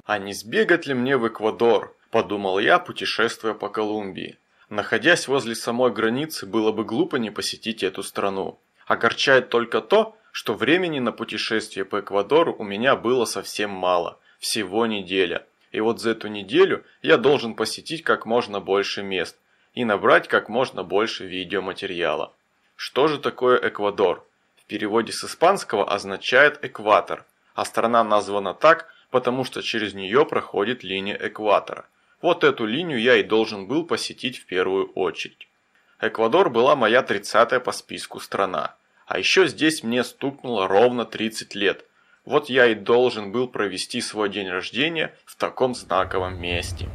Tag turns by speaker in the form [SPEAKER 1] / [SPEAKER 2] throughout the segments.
[SPEAKER 1] А не сбегать ли мне в Эквадор, подумал я, путешествуя по Колумбии. Находясь возле самой границы, было бы глупо не посетить эту страну. Огорчает только то, что времени на путешествие по Эквадору у меня было совсем мало, всего неделя. И вот за эту неделю я должен посетить как можно больше мест и набрать как можно больше видеоматериала. Что же такое Эквадор? В переводе с испанского означает экватор, а страна названа так, потому что через нее проходит линия экватора. Вот эту линию я и должен был посетить в первую очередь. Эквадор была моя 30-я по списку страна. А еще здесь мне стукнуло ровно 30 лет. Вот я и должен был провести свой день рождения в таком знаковом месте.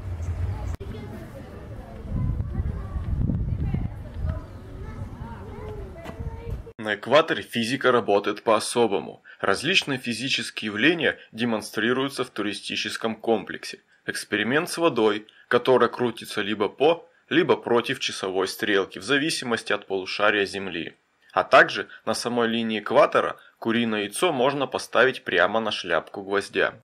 [SPEAKER 1] На экваторе физика работает по-особому. Различные физические явления демонстрируются в туристическом комплексе. Эксперимент с водой, которая крутится либо по, либо против часовой стрелки, в зависимости от полушария Земли. А также на самой линии экватора куриное яйцо можно поставить прямо на шляпку гвоздя.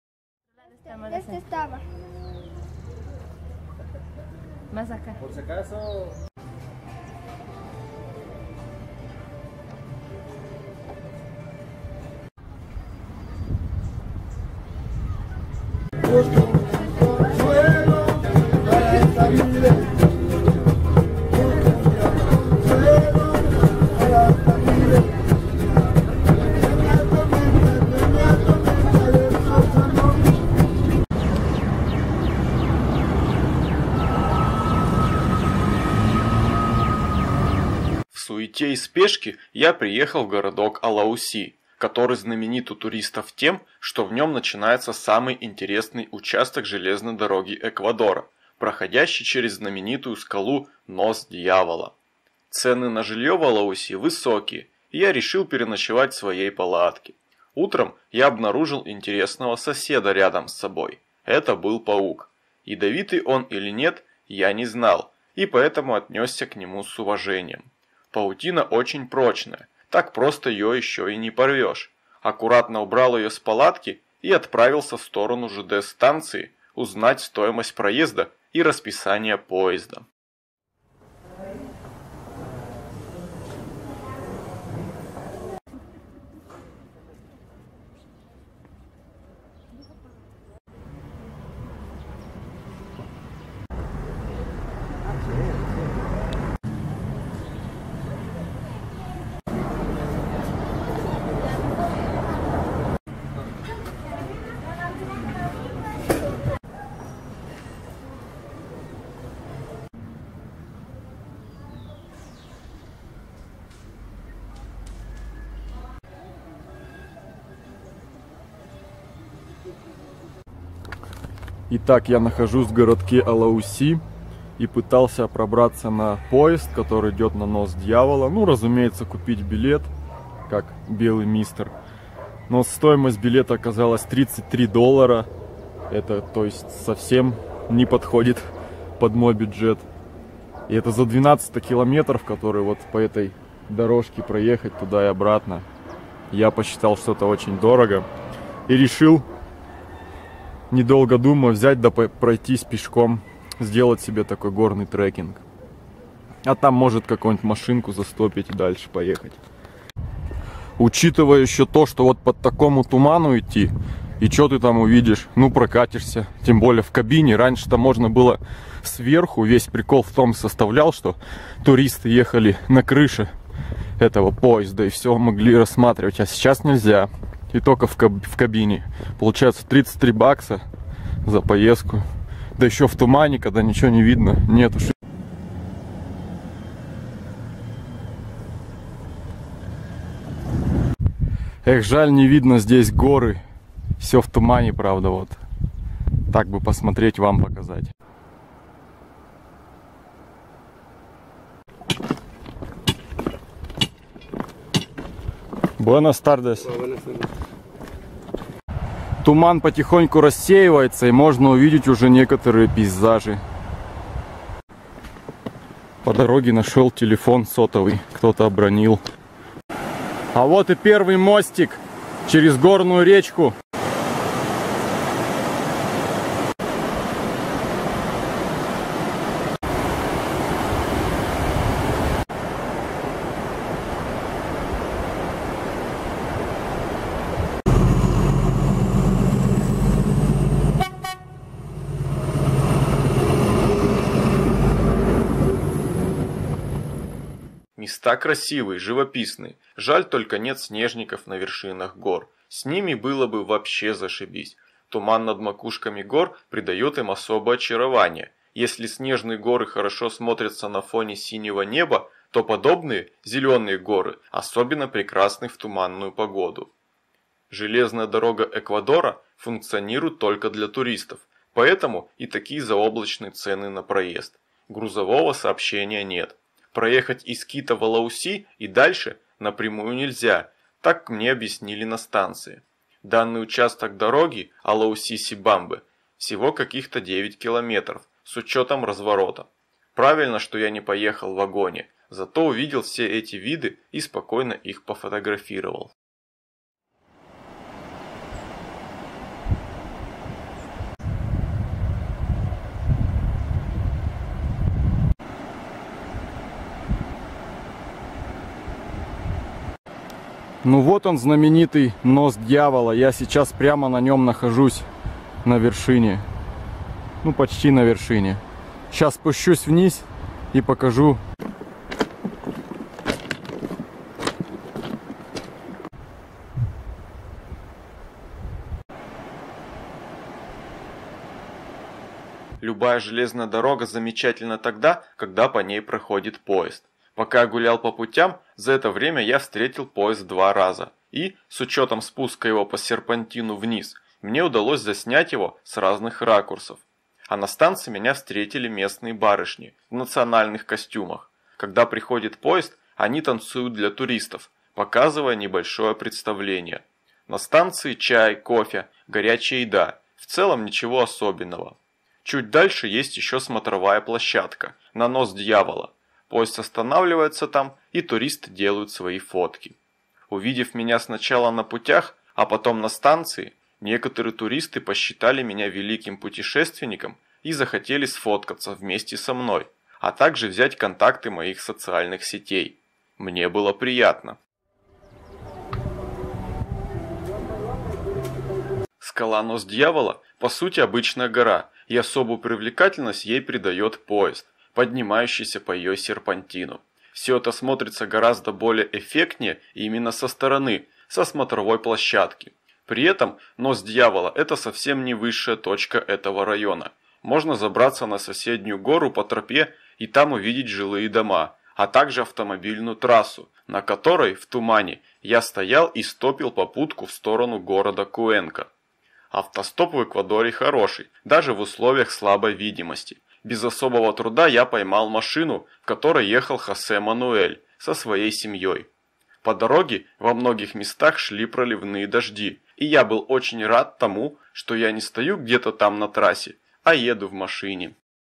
[SPEAKER 1] В суете и спешке я приехал в городок Алауси, который знаменит у туристов тем, что в нем начинается самый интересный участок железной дороги Эквадора, проходящий через знаменитую скалу Нос Дьявола. Цены на жилье в Алауси высокие, и я решил переночевать в своей палатке. Утром я обнаружил интересного соседа рядом с собой. Это был паук. Ядовитый он или нет, я не знал, и поэтому отнесся к нему с уважением. Паутина очень прочная, так просто ее еще и не порвешь. Аккуратно убрал ее с палатки и отправился в сторону ЖД-станции узнать стоимость проезда и расписание поезда. Итак, я нахожусь в городке Алауси и пытался пробраться на поезд, который идет на Нос Дьявола. Ну, разумеется, купить билет, как белый мистер. Но стоимость билета оказалась $33. Это, то есть, совсем не подходит под мой бюджет. И это за 12 километров, которые вот по этой дорожке проехать туда и обратно. Я посчитал, что это очень дорого. И решил, недолго думая, взять да пройтись пешком, сделать себе такой горный трекинг. А там может какую-нибудь машинку застопить и дальше поехать. Учитывая еще то, что вот под такому туману идти, и что ты там увидишь? Ну, прокатишься, тем более в кабине. Раньше-то можно было сверху, весь прикол в том составлял, что туристы ехали на крыше этого поезда и все могли рассматривать, а сейчас нельзя. И только в кабине. Получается $33 за поездку. Да еще в тумане, когда ничего не видно. Нет уж. Эх, жаль, не видно здесь горы. Все в тумане, правда, вот. Так бы посмотреть, вам показать. Buenas tardes. Туман потихоньку рассеивается, и можно увидеть уже некоторые пейзажи. По дороге нашел телефон сотовый, кто-то обронил. А вот и первый мостик через горную речку. Места красивые, живописные. Жаль, только нет снежников на вершинах гор. С ними было бы вообще зашибись. Туман над макушками гор придает им особое очарование. Если снежные горы хорошо смотрятся на фоне синего неба, то подобные зеленые горы особенно прекрасны в туманную погоду. Железная дорога Эквадора функционирует только для туристов, поэтому и такие заоблачные цены на проезд. Грузового сообщения нет. Проехать из Кито в Алауси и дальше напрямую нельзя, так мне объяснили на станции. Данный участок дороги Алауси-Сибамбе всего каких-то 9 километров, с учетом разворота. Правильно, что я не поехал в вагоне, зато увидел все эти виды и спокойно их пофотографировал.
[SPEAKER 2] Ну вот он, знаменитый нос дьявола. Я сейчас прямо на нем нахожусь, на вершине. Ну, почти на вершине. Сейчас спущусь вниз и покажу.
[SPEAKER 1] Любая железная дорога замечательна тогда, когда по ней проходит поезд. Пока я гулял по путям, за это время я встретил поезд 2 раза. И, с учетом спуска его по серпантину вниз, мне удалось заснять его с разных ракурсов. А на станции меня встретили местные барышни в национальных костюмах. Когда приходит поезд, они танцуют для туристов, показывая небольшое представление. На станции чай, кофе, горячая еда. В целом ничего особенного. Чуть дальше есть еще смотровая площадка на нос дьявола. Поезд останавливается там, и туристы делают свои фотки. Увидев меня сначала на путях, а потом на станции, некоторые туристы посчитали меня великим путешественником и захотели сфоткаться вместе со мной, а также взять контакты моих социальных сетей. Мне было приятно. Скала Нос Дьявола по сути обычная гора, и особую привлекательность ей придает поезд, поднимающийся по ее серпантину. Все это смотрится гораздо более эффектнее именно со стороны, со смотровой площадки. При этом Нос Дьявола – это совсем не высшая точка этого района. Можно забраться на соседнюю гору по тропе и там увидеть жилые дома, а также автомобильную трассу, на которой в тумане я стоял и стопил попутку в сторону города Куэнка. Автостоп в Эквадоре хороший, даже в условиях слабой видимости. Без особого труда я поймал машину, в которой ехал Хосе Мануэль со своей семьей. По дороге во многих местах шли проливные дожди, и я был очень рад тому, что я не стою где-то там на трассе, а еду в машине.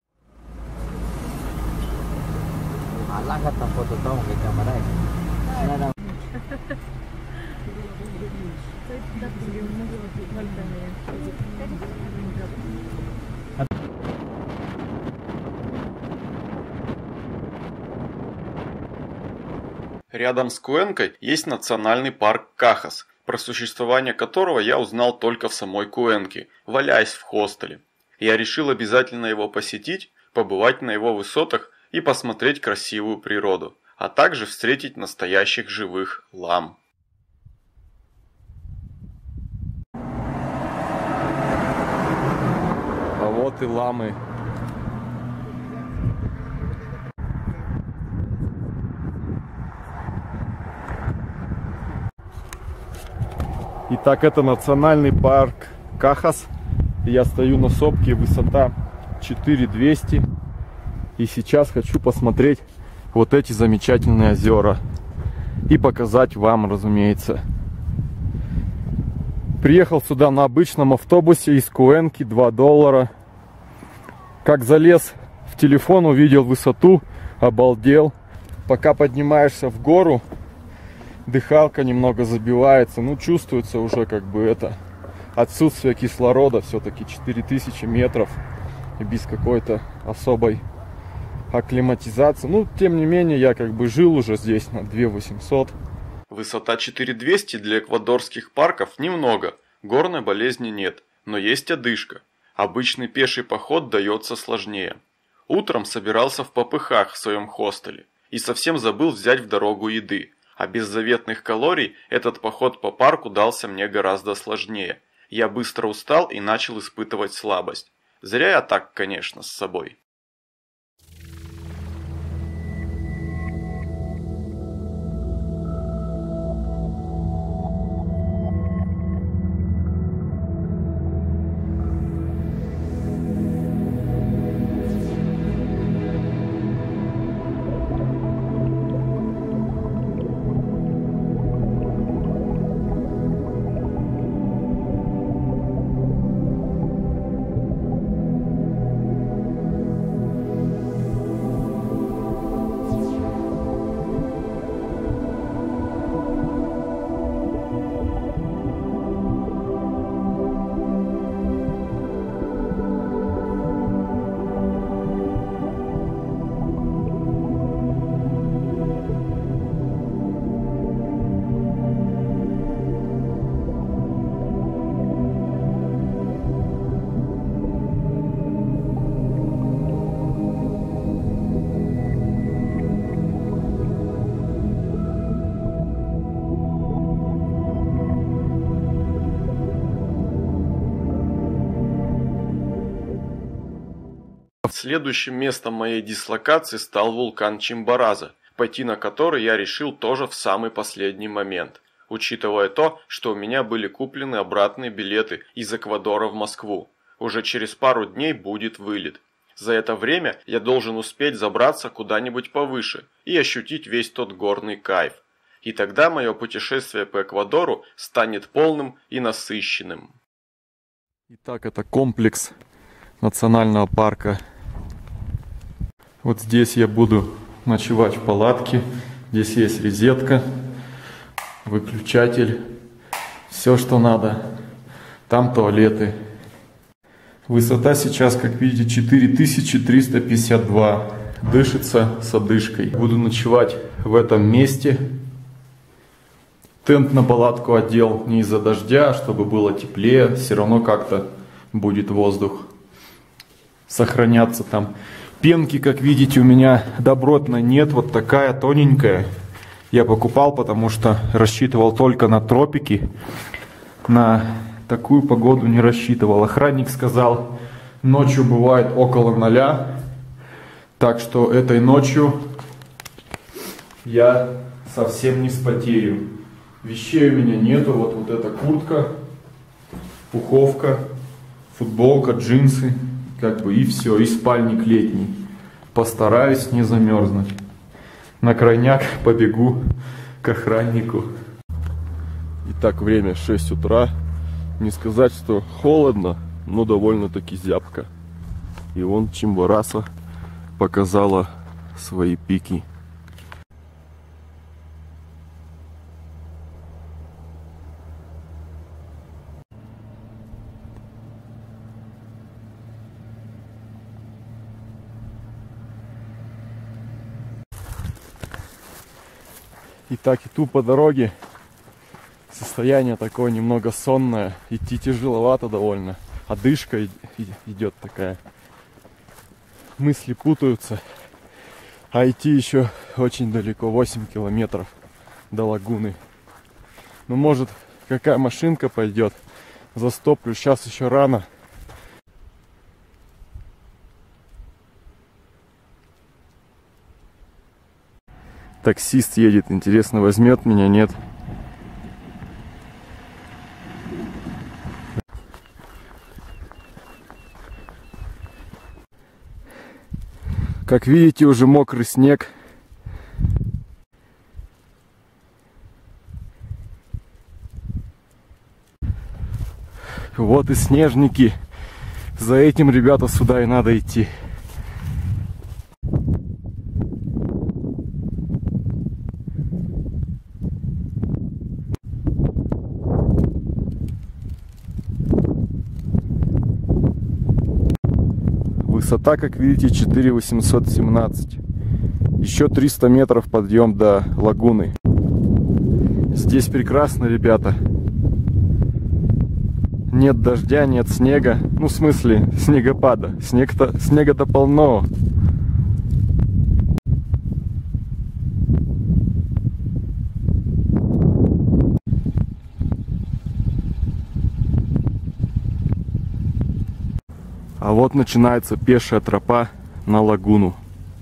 [SPEAKER 1] Рядом с Куэнкой есть национальный парк Кахас, про существование которого я узнал только в самой Куэнке, валяясь в хостеле. Я решил обязательно его посетить, побывать на его высотах и посмотреть красивую природу, а также встретить настоящих живых лам.
[SPEAKER 2] А вот и ламы. Итак, это национальный парк Кахас. Я стою на сопке, высота 4200. И сейчас хочу посмотреть вот эти замечательные озера. И показать вам, разумеется. Приехал сюда на обычном автобусе из Куэнки, $2. Как залез в телефон, увидел высоту, обалдел. Пока поднимаешься в гору, дыхалка немного забивается. Ну, чувствуется уже как бы это отсутствие кислорода. Все-таки 4000 метров и без какой-то особой акклиматизации. Ну, тем не менее, я как бы жил уже здесь на 2800.
[SPEAKER 1] Высота 4200 для эквадорских парков немного, горной болезни нет, но есть одышка. Обычный пеший поход дается сложнее. Утром собирался в попыхах в своем хостеле и совсем забыл взять в дорогу еды. А без заветных калорий этот поход по парку дался мне гораздо сложнее. Я быстро устал и начал испытывать слабость. Зря я так, конечно, с собой. Следующим местом моей дислокации стал вулкан Чимбораза, пойти на который я решил тоже в самый последний момент, учитывая то, что у меня были куплены обратные билеты из Эквадора в Москву. Уже через пару дней будет вылет. За это время я должен успеть забраться куда-нибудь повыше и ощутить весь тот горный кайф. И тогда мое путешествие по Эквадору станет полным и насыщенным.
[SPEAKER 2] Итак, это комплекс национального парка. Вот здесь я буду ночевать в палатке. Здесь есть розетка, выключатель, все, что надо. Там туалеты. Высота сейчас, как видите, 4352. Дышится с одышкой. Буду ночевать в этом месте. Тент на палатку одел не из-за дождя, чтобы было теплее. Все равно как-то будет воздух сохраняться там. Пенки, как видите, у меня добротной нет, вот такая тоненькая. Я покупал, потому что рассчитывал только на тропики. На такую погоду не рассчитывал. Охранник сказал, ночью бывает около 0. Так что этой ночью я совсем не вспотею. Вещей у меня нету. Вот эта куртка, пуховка, футболка, джинсы. Как бы и все, и спальник летний. Постараюсь не замерзнуть. На крайняк побегу к охраннику. Итак, время 6 утра. Не сказать, что холодно, но довольно-таки зябко. И вон Чимбораса показала свои пики. Итак, иду по дороге. Состояние такое немного сонное. Идти тяжеловато довольно. Одышка идет такая. Мысли путаются. А идти еще очень далеко. 8 километров до лагуны. Ну, может, какая машинка пойдет. Застоплю. Сейчас еще рано. Таксист едет, интересно, возьмет меня, нет? Как видите, уже мокрый снег. Вот и снежники. За этим, ребята, сюда и надо идти. Высота, как видите, 4817. Еще 300 метров подъем до лагуны. Здесь прекрасно, ребята. Нет дождя, нет снега. Ну, в смысле, снегопада. Снега-то полно. А вот начинается пешая тропа на лагуну.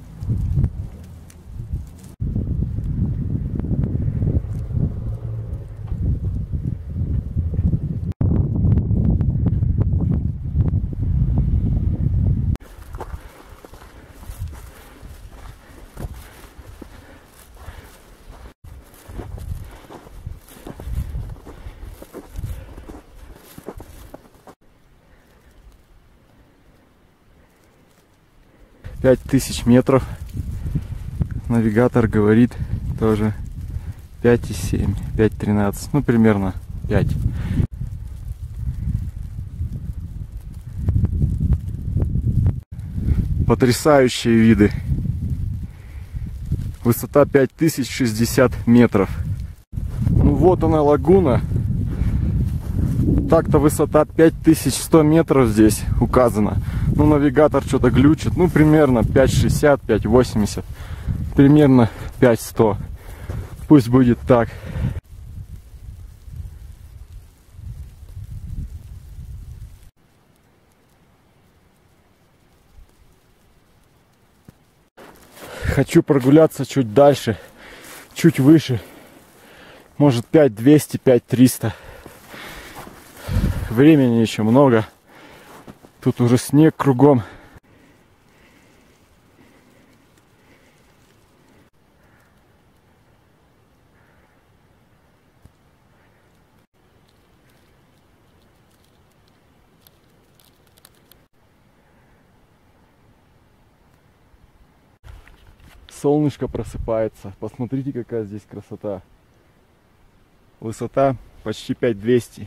[SPEAKER 2] Пять тысяч метров. Навигатор говорит тоже 5,7, 5,13, ну примерно 5. Потрясающие виды. Высота 5060 метров. Ну вот она лагуна. Так-то высота 5100 метров здесь указано. Ну навигатор что-то глючит. Ну примерно 5,60, 5,80. Примерно 5,100. Пусть будет так. Хочу прогуляться чуть дальше, чуть выше. Может 5200, 5300. Времени еще много. Тут уже снег кругом. Солнышко просыпается. Посмотрите, какая здесь красота. Высота почти 5200.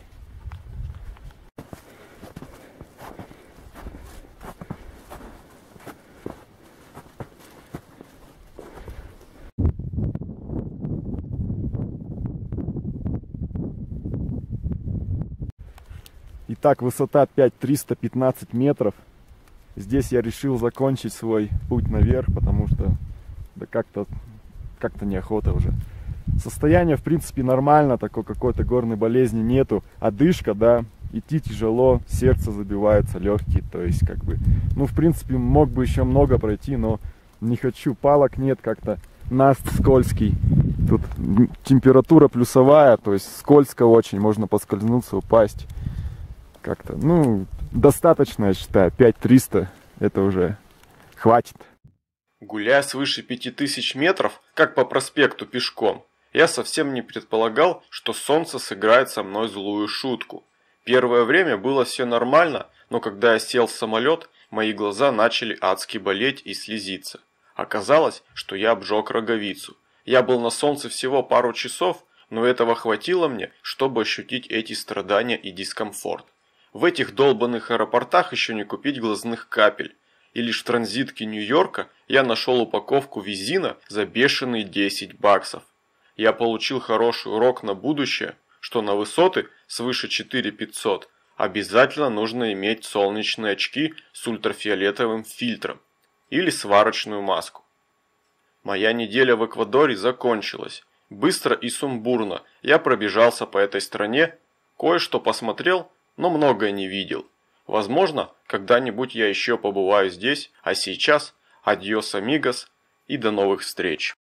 [SPEAKER 2] Итак, высота 5315 метров. Здесь я решил закончить свой путь наверх, потому что да как-то неохота уже. Состояние, в принципе, нормально, такой какой-то горной болезни нету. Одышка, да, идти тяжело, сердце забивается, легкие, то есть, как бы, ну, в принципе, мог бы еще много пройти, но не хочу, палок нет, как-то наст скользкий. Тут температура плюсовая, то есть скользко очень, можно поскользнуться, упасть. Как-то, ну, достаточно, я считаю, 5300, это уже хватит.
[SPEAKER 1] Гуляя свыше 5000 метров, как по проспекту пешком, я совсем не предполагал, что солнце сыграет со мной злую шутку. Первое время было все нормально, но когда я сел в самолет, мои глаза начали адски болеть и слезиться. Оказалось, что я обжег роговицу. Я был на солнце всего пару часов, но этого хватило мне, чтобы ощутить эти страдания и дискомфорт. В этих долбанных аэропортах еще не купить глазных капель. И лишь в транзитке Нью-Йорка я нашел упаковку визина за бешеные 10 баксов. Я получил хороший урок на будущее, что на высоты свыше 4500 обязательно нужно иметь солнечные очки с ультрафиолетовым фильтром или сварочную маску. Моя неделя в Эквадоре закончилась. Быстро и сумбурно я пробежался по этой стране, кое-что посмотрел, но многое не видел. Возможно, когда-нибудь я еще побываю здесь, а сейчас адьос амигос и до новых встреч.